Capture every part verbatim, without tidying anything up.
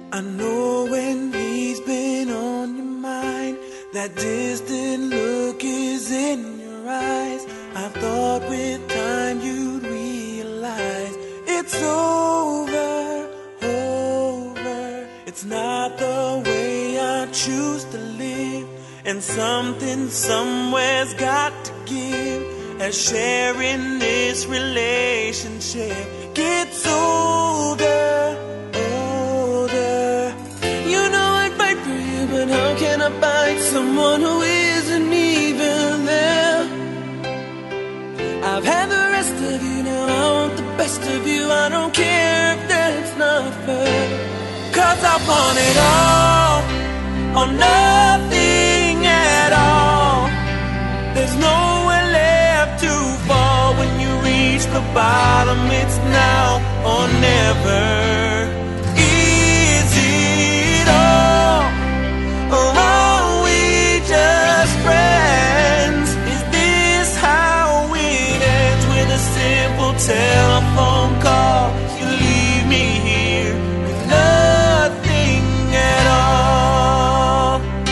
I know when he's been on your mind, that distant look is in your eyes. I thought with time you'd realize it's over, over. It's not the way I choose to live, and something somewhere's got to give, as sharing this relationship gets older, older. You know I'd fight for you, but how can I fight someone who isn't even there? I've had the rest of you, now I want the best of you. I don't care if that's not fair, 'cause I want it all or nothing at all. There's nowhere left to fall. When you reach the bottom, it's now or never. Is it all, or are we just friends? Is this how it ends, with a simple telephone call? You leave me here with nothing at all.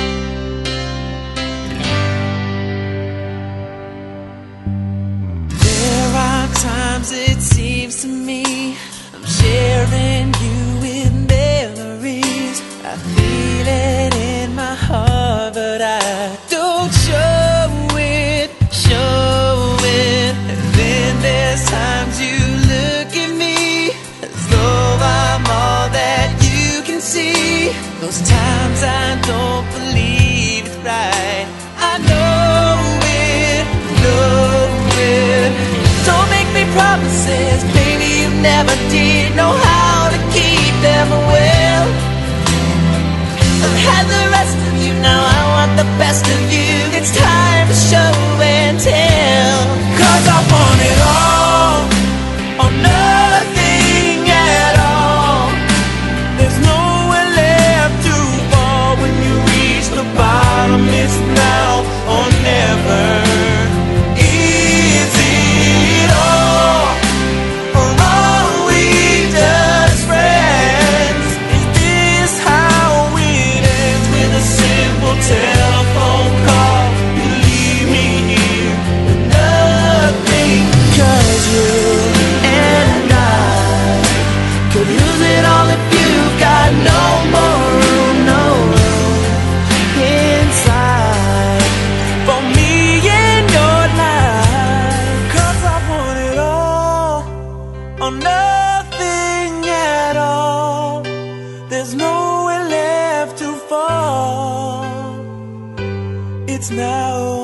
There are times it seems to me I'm sharing you with memories. I feel it in my heart, but I don't show it, show it. And then there's times you look at me as though I'm all that you can see. Those times I don't believe it's right. I know it, know it. Don't make me promises, baby, you never did know how to keep them well. I've had the rest of you, now I want the best of you. It's time to show and tell, 'cause I want it all or nothing at all. There's nowhere left to fall. When you reach the bottom, it's now or never. Is it all, or are we just friends? Is this how it ends, with a simple telephone call? You leave me here with nothing, 'cause you and I could lose it all if you've got no more room, no room inside for me in your life. 'Cause I want it all or nothing at all. There's nowhere left to fall. It's now